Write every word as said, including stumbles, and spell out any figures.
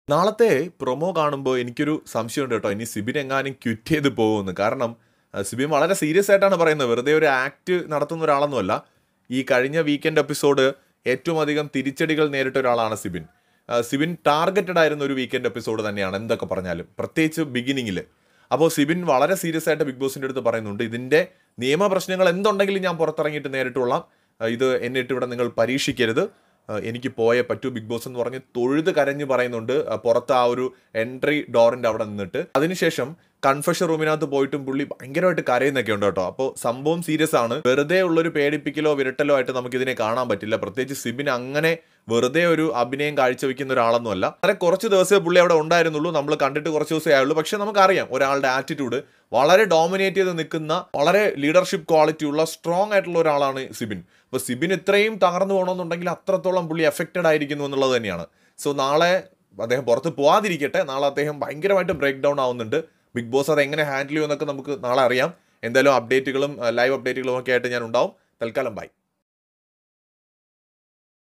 നാളത്തെ പ്രൊമോ കാണുമ്പോൾ എനിക്കൊരു സംശയമുണ്ട് കേട്ടോ, ഇനി സിബിൻ എങ്ങാനും ക്വിറ്റ് ചെയ്ത് പോകുമെന്ന്. കാരണം അഹ് സിബിൻ വളരെ സീരിയസ് ആയിട്ടാണ് പറയുന്നത്, വെറുതെ ഒരു ആക്ട് നടത്തുന്ന ഒരാളൊന്നുമല്ല. ഈ കഴിഞ്ഞ വീക്കെൻഡ് എപ്പിസോഡ് ഏറ്റവും അധികം തിരിച്ചടികൾ നേരിട്ട ഒരാളാണ് സിബിൻ. അഹ് സിബിൻ ടാർഗറ്റഡ് ആയിരുന്ന ഒരു വീക്കെൻഡ് എപ്പിസോഡ് തന്നെയാണ് എന്തൊക്കെ പറഞ്ഞാലും, പ്രത്യേകിച്ച് ബിഗിനിങ്ങിൽ. അപ്പോൾ സിബിൻ വളരെ സീരിയസ് ആയിട്ട് ബിഗ് ബോസിൻ്റെ അടുത്ത് പറയുന്നുണ്ട്, ഇതിൻ്റെ നിയമപ്രശ്നങ്ങൾ എന്തുണ്ടെങ്കിലും ഞാൻ പുറത്തിറങ്ങിയിട്ട് നേരിട്ടുകൊള്ളാം, അഹ് ഇത് എന്നിട്ട് ഇവിടെ നിങ്ങൾ പരീക്ഷിക്കരുത്, അഹ് എനിക്ക് പോയേ പറ്റൂ ബിഗ് ബോസ് എന്ന് പറഞ്ഞ് തൊഴുത് കരഞ്ഞ് പറയുന്നുണ്ട് അഹ് പുറത്ത് ആ ഒരു എൻട്രി ഡോറിൻ്റെ അവിടെ നിന്നിട്ട്. അതിനുശേഷം കൺഫെഷൻ റൂമിനകത്ത് പോയിട്ടും പുള്ളി ഭയങ്കരമായിട്ട് കരയുന്നൊക്കെ ഉണ്ട് കേട്ടോ. അപ്പോൾ സംഭവം സീരിയസ് ആണ്. വെറുതെ ഉള്ളൊരു പേടിപ്പിക്കലോ വിരട്ടലോ ആയിട്ട് നമുക്കിതിനെ കാണാൻ പറ്റില്ല. പ്രത്യേകിച്ച് സിബിൻ അങ്ങനെ വെറുതെ ഒരു അഭിനയം കാഴ്ചവെക്കുന്ന ഒരാളൊന്നുമല്ല. വളരെ കുറച്ച് ദിവസമേ പുള്ളി അവിടെ ഉണ്ടായിരുന്നുള്ളൂ, നമ്മൾ കണ്ടിട്ട് കുറച്ച് ദിവസമേ ആയുള്ളൂ. പക്ഷെ നമുക്കറിയാം ഒരാളുടെ ആറ്റിറ്റ്യൂഡ്, വളരെ ഡോമിനേറ്റ് ചെയ്ത് നിൽക്കുന്ന, വളരെ ലീഡർഷിപ്പ് ക്വാളിറ്റി ഉള്ള സ്ട്രോങ് ആയിട്ടുള്ള ഒരാളാണ് സിബിൻ. അപ്പോൾ സിബിൻ ഇത്രയും തകർന്നു പോകണമെന്നുണ്ടെങ്കിൽ അത്രത്തോളം പുള്ളി എഫക്റ്റഡ് ആയിരിക്കുന്നു എന്നുള്ളത് തന്നെയാണ്. സോ നാളെ അദ്ദേഹം പുറത്ത് പോകാതിരിക്കട്ടെ, നാളെ അദ്ദേഹം ഭയങ്കരമായിട്ട് ബ്രേക്ക് ഡൗൺ ആവുന്നുണ്ട്. ബിഗ് ബോസ് അത് എങ്ങനെ ഹാൻഡിൽ ചെയ്യുമെന്നൊക്കെ നമുക്ക് നാളെ അറിയാം. എന്തായാലും അപ്ഡേറ്റുകളും ലൈവ് അപ്ഡേറ്റുകളും ഒക്കെ ആയിട്ട് ഞാൻ ഉണ്ടാവും. തൽക്കാലം ബൈ.